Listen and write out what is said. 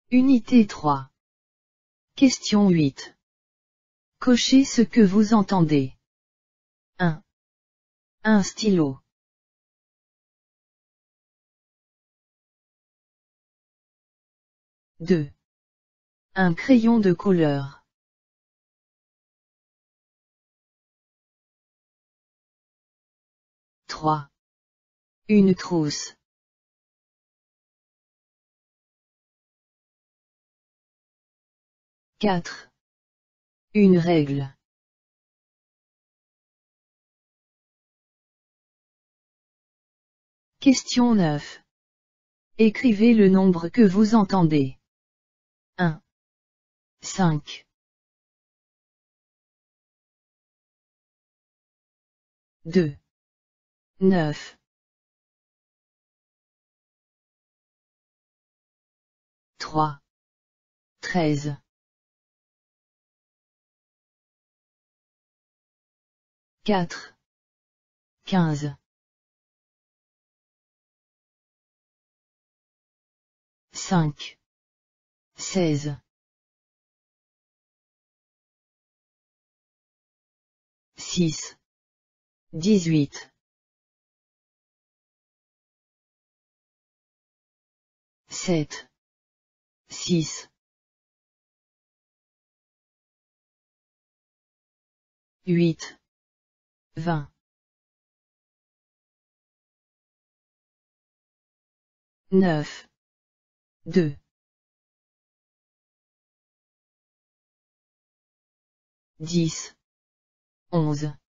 Unité 3. Question 8. Cochez ce que vous entendez. 1. Un stylo. 2. Un crayon de couleur. 3. Une trousse. 4. Une règle. 9. Écrivez le nombre que vous entendez. 1. 5. 2. 9. 3. 13. 4. 15. 5. 16. 6. 18. 7. 6. 8. 20. 9. 2. 10. 11.